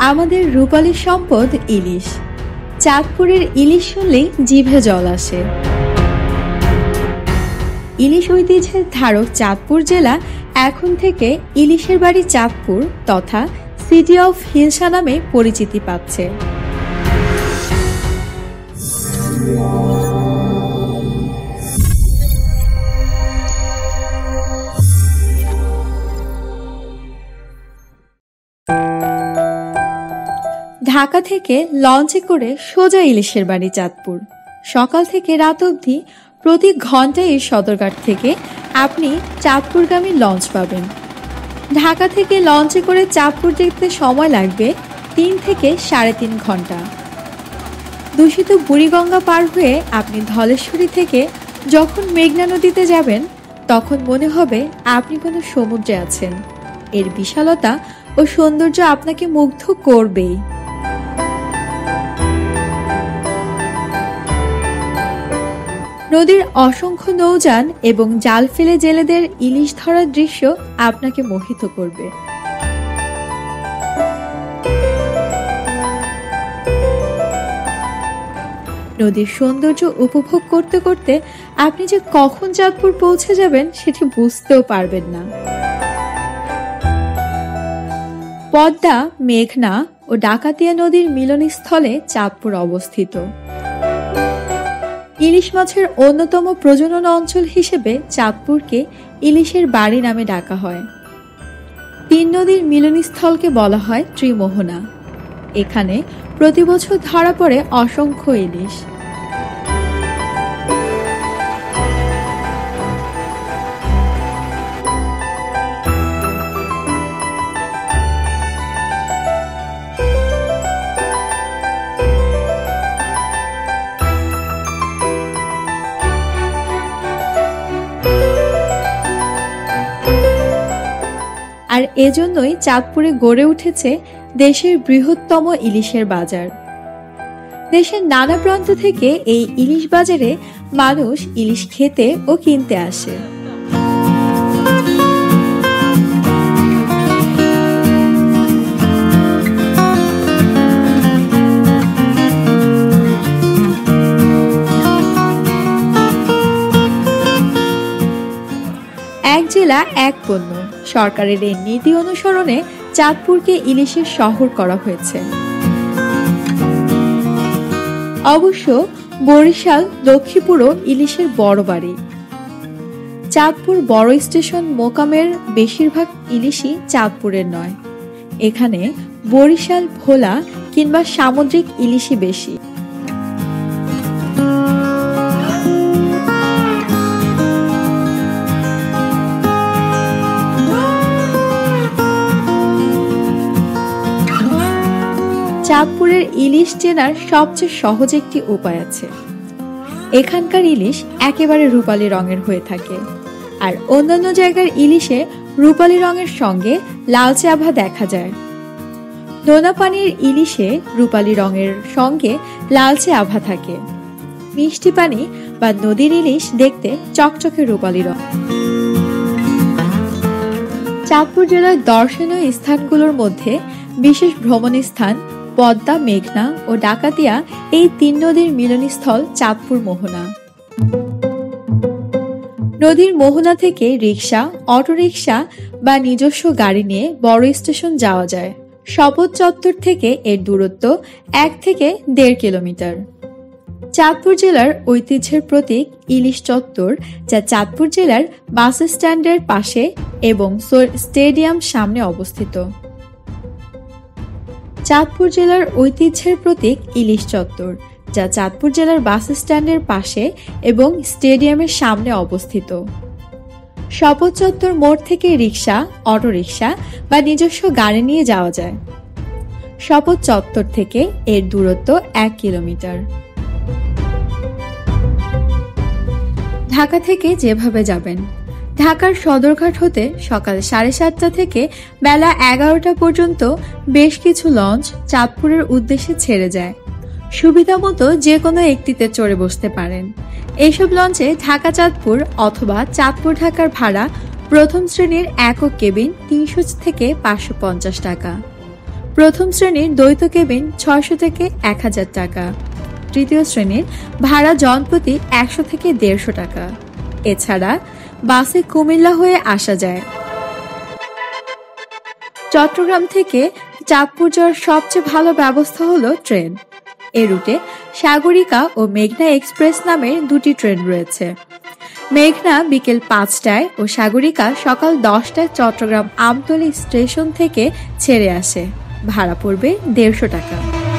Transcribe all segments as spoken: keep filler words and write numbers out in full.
আমাদের রূপালী সম্পদ ইলিশ। চাঁদপুরের ইলিশ শুনলেই জিভে জল আসে। ইলিশ ঐতিহ্যের ধারক চাঁদপুর জেলা এখন থেকে ইলিশের বাড়ি চাঁদপুর তথা সিটি অফ হিলসা নামে পরিচিতি পাচ্ছে। ঢাকা থেকে লঞ্চে করে সোজা ইলিশের বাড়ি চাঁদপুর। সকাল থেকে রাত অবধি প্রতি ঘন্টায় এই সদরঘাট থেকে আপনি চাঁদপুরগামী লঞ্চ পাবেন। ঢাকা থেকে লঞ্চে করে চাঁদপুর যেতে সময় লাগবে তিন থেকে সাড়ে তিন ঘন্টা। দূষিত বুড়িগঙ্গা পার হয়ে আপনি ধলেশ্বরী থেকে যখন মেঘনা নদীতে যাবেন তখন মনে হবে আপনি কোনো সমুদ্রে আছেন। এর বিশালতা ও সৌন্দর্য আপনাকে মুগ্ধ করবেই। নদীর অসংখ্য নৌযান এবং জাল ফেলে জেলেদের ইলিশ ধরার দৃশ্য আপনাকে মোহিত করবে। নদীর সৌন্দর্য উপভোগ করতে করতে আপনি যে কখন চাঁদপুর পৌঁছে যাবেন সেটি বুঝতেও পারবেন না। পদ্মা, মেঘনা ও ডাকাতিয়া নদীর মিলনস্থলে চাঁদপুর অবস্থিত। ইলিশ মাছের অন্যতম প্রজনন অঞ্চল হিসেবে চাঁদপুরকে ইলিশের বাড়ি নামে ডাকা হয়। তিন নদীর মিলনস্থলকে বলা হয় ত্রিমোহনা। এখানে প্রতি বছর ধরা পড়ে অসংখ্য ইলিশ। আর এজন্যই চাঁদপুরে গড়ে উঠেছে দেশের বৃহত্তম ইলিশের বাজার। দেশের নানা প্রান্ত থেকে এই ইলিশ বাজারে মানুষ ইলিশ খেতে ও কিনতে আসে। এক জেলা এক পণ্য সরকারের এই নীতি অনুসরণে চাঁদপুরকে ইলিশের শহর করা হয়েছে। অবশ্য বরিশাল, লক্ষ্মীপুরও ইলিশের বড় বাড়ি। চাঁদপুর বড় স্টেশন মোকামের বেশিরভাগ ইলিশই চাঁদপুরের নয়। এখানে বরিশাল, ভোলা কিংবা সামুদ্রিক ইলিশই বেশি। চাঁদপুরের ইলিশ চেনার সবচেয়ে সহজ একটি উপায় আছে। এখানকার ইলিশ একেবারে রূপালী রঙের হয়ে থাকে, আর অন্যান্য জায়গার ইলিশে রূপালী রঙের সঙ্গে লালচে আভা দেখা যায়। নোনা পানির ইলিশে রূপালী রঙের সঙ্গে লালচে আভা থাকে। মিষ্টি পানি বা নদীর ইলিশ দেখতে চকচকে রূপালী রং। চাঁদপুর জেলার দর্শনীয় স্থানগুলোর মধ্যে বিশেষ ভ্রমণ স্থান পদ্মা, মেঘনা ও ডাকাতিয়া এই তিন নদীর মিলনস্থল চাঁদপুর মোহনা। নদীর মোহনা থেকে রিক্সা, অটোরিক্সা বা নিজস্ব গাড়ি নিয়ে বড় স্টেশন যাওয়া যায়। শপথ চত্বর থেকে এর দূরত্ব এক থেকে দেড় কিলোমিটার। চাঁদপুর জেলার ঐতিহ্যের প্রতীক ইলিশ চত্বর, যা চাঁদপুর জেলার বাস স্ট্যান্ডের পাশে এবং স্টেডিয়াম সামনে অবস্থিত। চাঁদপুর জেলার ঐতিহ্যের প্রতীক ইলিশ চত্বর, যা চাঁদপুর জেলার বাস স্ট্যান্ডের পাশে এবং স্টেডিয়ামের সামনে অবস্থিত। শপথ চত্বর মোড় থেকে রিক্সা, অটোরিক্সা বা নিজস্ব গাড়ি নিয়ে যাওয়া যায়। শপথ চত্বর থেকে এর দূরত্ব এক কিলোমিটার। ঢাকা থেকে যেভাবে যাবেন, ঢাকার সদরঘাট হতে সকাল সাড়ে সাতটা থেকে বেলা এগারোটা পর্যন্ত বেশ কিছু লঞ্চ চাঁদপুরের উদ্দেশ্যে ছেড়ে যায়। সুবিধা মতো যে কোনো একটিতে চড়ে বসতে পারেন। এইসব লঞ্চে ঢাকা চাঁদপুর অথবা চাঁদপুর ঢাকার ভাড়া প্রথম শ্রেণীর একক কেবিন তিনশো থেকে পাঁচশো পঞ্চাশ টাকা, প্রথম শ্রেণীর দ্বৈত কেবিন ছয়শো থেকে এক হাজার টাকা। তৃতীয় শ্রেণীর ভাড়া জনপ্রতি একশো থেকে দেড়শো টাকা। এছাড়া বাসে কুমিল্লা হয়ে আসা যায়। চট্টগ্রাম থেকে চাঁদপুর যাওয়ার সবচেয়ে ভালো ব্যবস্থা হলো ট্রেন। এ রুটে সাগরিকা ও মেঘনা এক্সপ্রেস নামের দুটি ট্রেন রয়েছে। মেঘনা বিকেল পাঁচটায় ও সাগরিকা সকাল দশটায় চট্টগ্রাম আমতলী স্টেশন থেকে ছেড়ে আসে। ভাড়া পড়বে দেড়শো টাকা।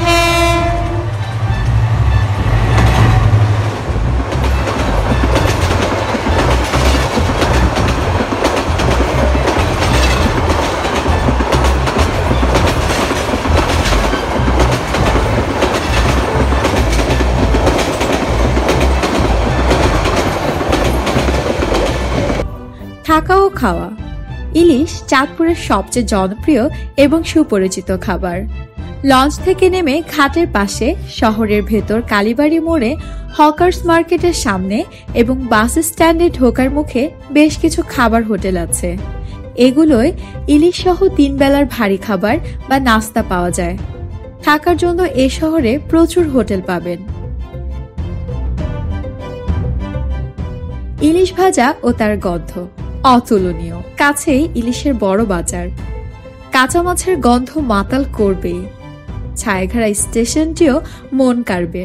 থাকা ও খাওয়া। ইলিশ চাঁদপুরের সবচেয়ে জনপ্রিয় এবং সুপরিচিত খাবার। লঞ্চ থেকে নেমে ঘাটের পাশে, শহরের ভেতর কালীবাড়ি মোড়ে, হকার্স মার্কেটের সামনে এবং বাস স্ট্যান্ডে ঢোকার মুখে বেশ কিছু খাবার হোটেল আছে। এগুলোয় ইলিশ সহ তিন বেলার ভারী খাবার বা নাস্তা পাওয়া যায়। থাকার জন্য এ শহরে প্রচুর হোটেল পাবেন। ইলিশ ভাজা ও তার গন্ধ অতুলনীয়। কাছেই ইলিশের বড় বাজার। কাঁচা মাছের গন্ধ মাতাল করবেই। ছায়াঘেরা স্টেশনটিও মন কাড়বে।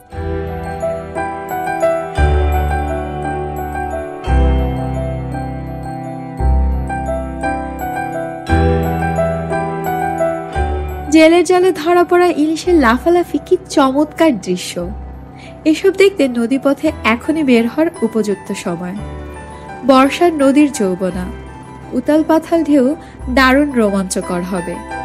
জেলের জালে ধরা পড়া ইলিশের লাফালাফি কি চমৎকার দৃশ্য। এসব দেখতে নদীপথে এখনই বের হওয়ার উপযুক্ত সময়। বর্ষার নদীর যৌবনা, উতাল পাথাল ঢেউ দারুণ রোমাঞ্চকর হবে।